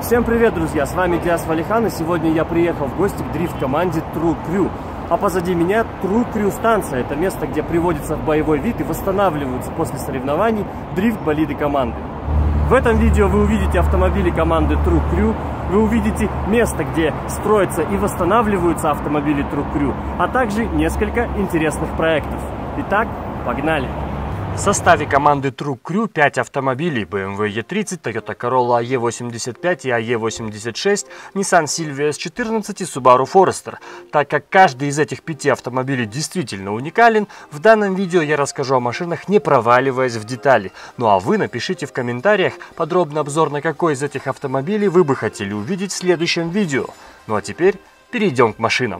Всем привет, друзья! С вами Диас Валихан, и сегодня я приехал в гости к дрифт-команде True Crew. А позади меня True Crew станция. Это место, где приводится в боевой вид и восстанавливаются после соревнований дрифт-болиды команды. В этом видео вы увидите автомобили команды True Crew, вы увидите место, где строятся и восстанавливаются автомобили True Crew, а также несколько интересных проектов. Итак, погнали! В составе команды True Crew 5 автомобилей: BMW E30, Toyota Corolla AE85 и AE86, Nissan Silvia S14 и Subaru Forester. Так как каждый из этих 5 автомобилей действительно уникален, в данном видео я расскажу о машинах, не проваливаясь в детали. Ну а вы напишите в комментариях подробный обзор, на какой из этих автомобилей вы бы хотели увидеть в следующем видео. Ну а теперь перейдем к машинам.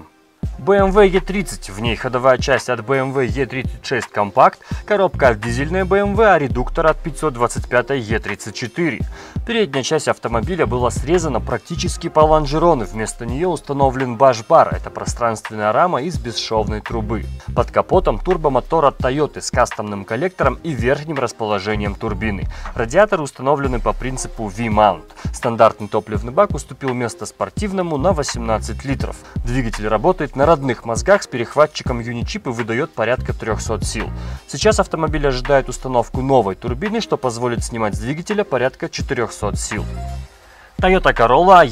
BMW E30, в ней ходовая часть от BMW E36 Compact, коробка от дизельной BMW, а редуктор от 525 E34. Передняя часть автомобиля была срезана практически по лонжерону, вместо нее установлен баш-бар, это пространственная рама из бесшовной трубы. Под капотом турбомотор от Toyota с кастомным коллектором и верхним расположением турбины. Радиаторы установлены по принципу V-mount. Стандартный топливный бак уступил место спортивному на 18 литров. Двигатель работает на родных мозгах с перехватчиком Unichip и выдает порядка 300 сил. Сейчас автомобиль ожидает установку новой турбины, что позволит снимать с двигателя порядка 400 сил. Toyota Corolla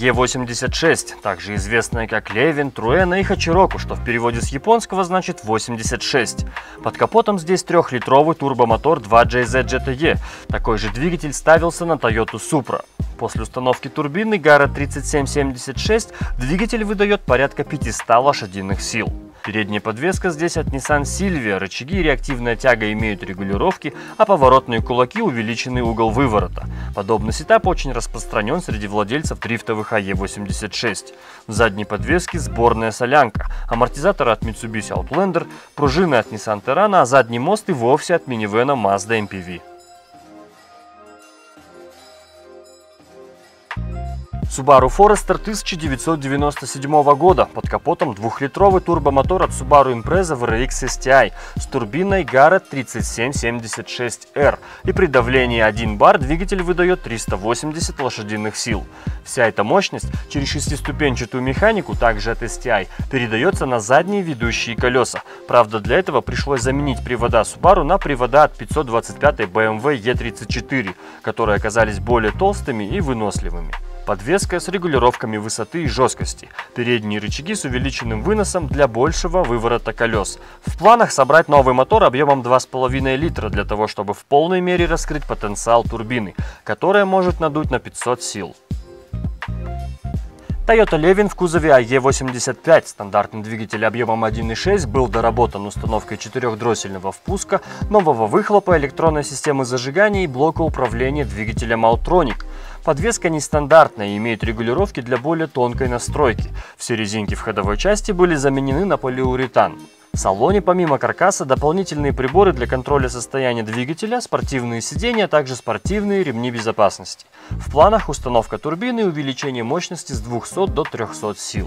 AE86, также известная как Levin, Trueno и Hachiroku, что в переводе с японского значит 86. Под капотом здесь 3-литровый турбомотор 2JZ GTE. Такой же двигатель ставился на Toyota Supra. После установки турбины Garrett 3776 двигатель выдает порядка 500 лошадиных сил. Передняя подвеска здесь от Nissan Silvia, рычаги и реактивная тяга имеют регулировки, а поворотные кулаки увеличенный угол выворота. Подобный сетап очень распространен среди владельцев дрифтовых AE86. В задней подвеске сборная солянка, амортизаторы от Mitsubishi Outlander, пружины от Nissan Terrano, а задний мост и вовсе от минивэна Mazda MPV. Subaru Forester 1997 года. Под капотом 2-литровый турбомотор от Subaru Impreza VRX STI с турбиной Garrett 3776R. И при давлении 1 бар двигатель выдает 380 лошадиных сил. Вся эта мощность через шестиступенчатую механику, также от STI, передается на задние ведущие колеса. Правда, для этого пришлось заменить привода Subaru на привода от 525 BMW E34, которые оказались более толстыми и выносливыми. Подвеска с регулировками высоты и жесткости. Передние рычаги с увеличенным выносом для большего выворота колес. В планах собрать новый мотор объемом 2,5 литра для того, чтобы в полной мере раскрыть потенциал турбины, которая может надуть на 500 сил. Toyota Levin в кузове AE85. Стандартный двигатель объемом 1.6 был доработан установкой 4-дроссельного впуска, нового выхлопа, электронной системы зажигания и блока управления двигателем Outronic. Подвеска нестандартная и имеет регулировки для более тонкой настройки. Все резинки в ходовой части были заменены на полиуретан. В салоне помимо каркаса дополнительные приборы для контроля состояния двигателя, спортивные сиденья, а также спортивные ремни безопасности. В планах установка турбины и увеличение мощности с 200 до 300 сил.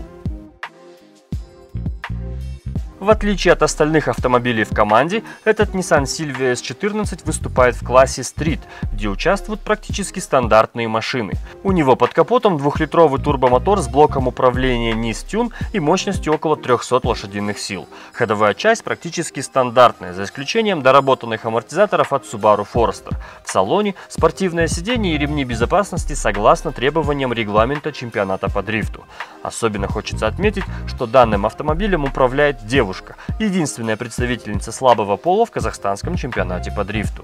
В отличие от остальных автомобилей в команде, этот Nissan Silvia S14 выступает в классе Street, где участвуют практически стандартные машины. У него под капотом 2-литровый турбомотор с блоком управления NIS-Tune и мощностью около 300 лошадиных сил. Ходовая часть практически стандартная, за исключением доработанных амортизаторов от Subaru Forester. В салоне спортивное сиденье и ремни безопасности согласно требованиям регламента чемпионата по дрифту. Особенно хочется отметить, что данным автомобилем управляет девушка, единственная представительница слабого пола в казахстанском чемпионате по дрифту.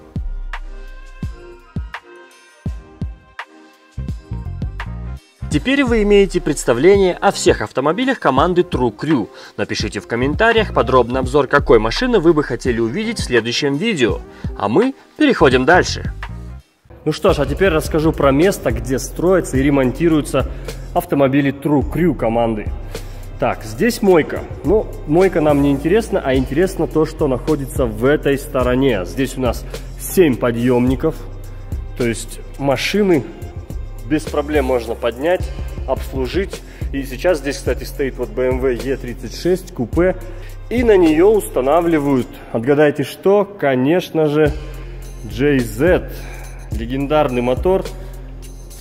Теперь вы имеете представление о всех автомобилях команды True Crew. Напишите в комментариях подробный обзор, какой машины вы бы хотели увидеть в следующем видео. А мы переходим дальше. Ну что ж, а теперь расскажу про место, где строятся и ремонтируются автомобили True Crew команды. Так, здесь мойка. Но мойка нам не интересна, а интересно то, что находится в этой стороне. Здесь у нас 7 подъемников. То есть машины без проблем можно поднять, обслужить. И сейчас здесь, кстати, стоит вот BMW E36 купе. И на нее устанавливают, отгадайте что, конечно же, JZ. Легендарный мотор.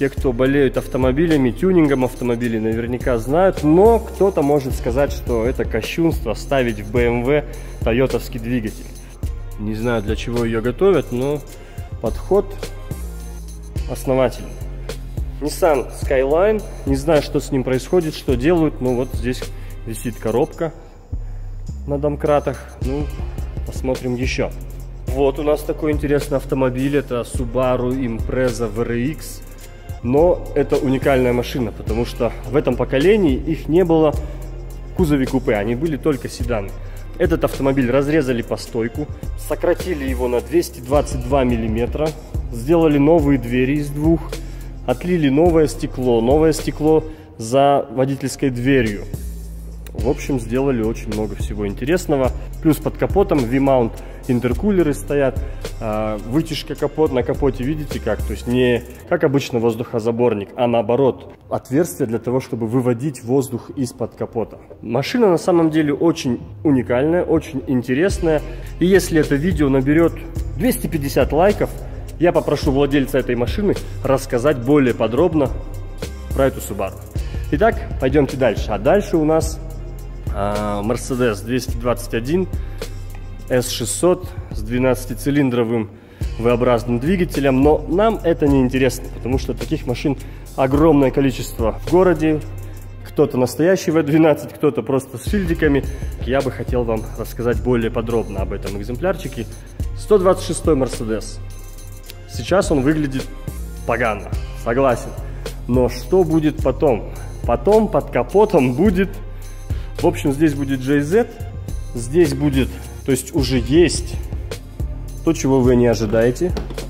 Те, кто болеют автомобилями, тюнингом автомобилей, наверняка знают, но кто-то может сказать, что это кощунство ставить в BMW тойотовский двигатель. Не знаю, для чего ее готовят, но подход основательный. Nissan Skyline, не знаю, что с ним происходит, что делают, но вот здесь висит коробка на домкратах. Ну, посмотрим еще. Вот у нас такой интересный автомобиль, это Subaru Impreza VRX. Но это уникальная машина, потому что в этом поколении их не было в кузове купе, они были только седаны. Этот автомобиль разрезали по стойку, сократили его на 222 мм, сделали новые двери из двух, отлили новое стекло за водительской дверью. В общем, сделали очень много всего интересного. Плюс под капотом V-mount интеркулеры стоят, вытяжка на капоте, видите как? То есть не как обычно воздухозаборник, а наоборот, отверстие для того, чтобы выводить воздух из-под капота. Машина на самом деле очень уникальная, очень интересная. И если это видео наберет 250 лайков, я попрошу владельца этой машины рассказать более подробно про эту Subaru. Итак, пойдемте дальше. А дальше у нас Mercedes 221 S600 с 12-цилиндровым V-образным двигателем, но нам это не интересно, потому что таких машин огромное количество в городе. Кто-то настоящий V12, кто-то просто с шильдиками. Я бы хотел вам рассказать более подробно об этом экземплярчике. 126-й Mercedes. Сейчас он выглядит погано, согласен. Но что будет потом? Потом под капотом будет... В общем, здесь будет JZ, здесь будет, то есть уже есть то, чего вы не ожидаете.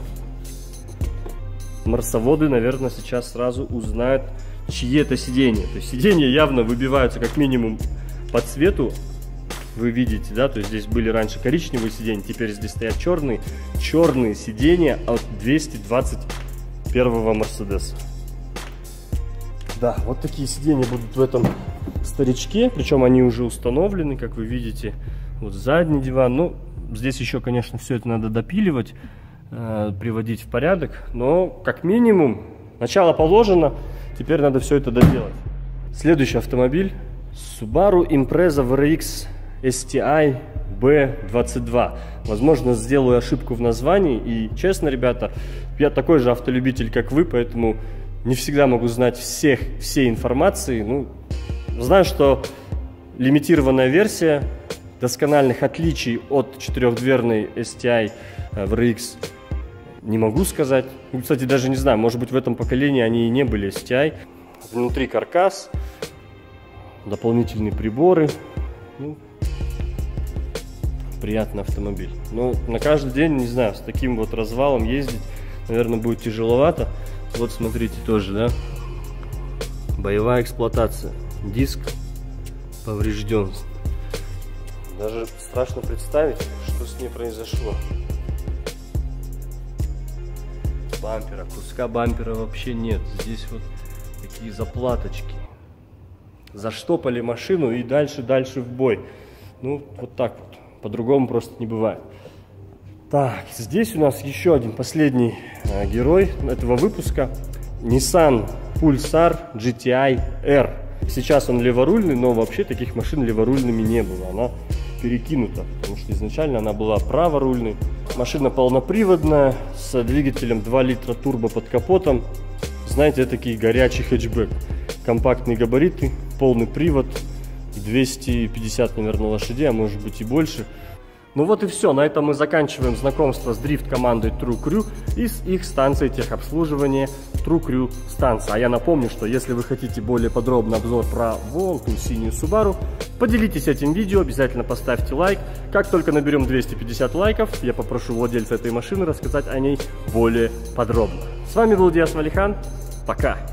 Марсоводы, наверное, сейчас сразу узнают, чьи это сиденья. То есть сиденья явно выбиваются как минимум по цвету. Вы видите, да, то есть здесь были раньше коричневые сиденья, теперь здесь стоят черные сиденья от 221-го Мерседеса. Да, вот такие сиденья будут в этом старичке, причем они уже установлены, как вы видите. Вот задний диван, ну, здесь еще, конечно, все это надо допиливать, приводить в порядок, но, как минимум, начало положено, теперь надо все это доделать. Следующий автомобиль Subaru Impreza VRX STI B22. Возможно, сделаю ошибку в названии, и, честно, ребята, я такой же автолюбитель, как вы, поэтому не всегда могу знать всей информации. Ну, знаю, что лимитированная версия, доскональных отличий от четырехдверной STI VRX не могу сказать. Кстати, даже не знаю, может быть, в этом поколении они и не были STI. Внутри каркас, дополнительные приборы. Ну, приятный автомобиль. Но на каждый день, не знаю, с таким вот развалом ездить, наверное, будет тяжеловато. Вот смотрите тоже, да, боевая эксплуатация, диск поврежден. Даже страшно представить, что с ней произошло. Бампера, куска бампера вообще нет. Здесь вот такие заплаточки. Заштопали машину и дальше в бой. Ну, вот так вот. По-другому просто не бывает. Так, здесь у нас еще один последний герой этого выпуска. Nissan Pulsar GTI R. Сейчас он леворульный, но вообще таких машин леворульными не было. Она перекинута, потому что изначально она была праворульной. Машина полноприводная, с двигателем 2 литра турбо под капотом. Знаете, такие горячий хэтчбэк. Компактные габариты, полный привод, 250, наверное, лошадей, а может быть и больше. Ну вот и все, на этом мы заканчиваем знакомство с дрифт-командой True Crew и с их станцией техобслуживания True Crew станция. А я напомню, что если вы хотите более подробный обзор про вон ту синюю Subaru, поделитесь этим видео, обязательно поставьте лайк. Как только наберем 250 лайков, я попрошу владельца этой машины рассказать о ней более подробно. С вами был Диас Валихан, пока!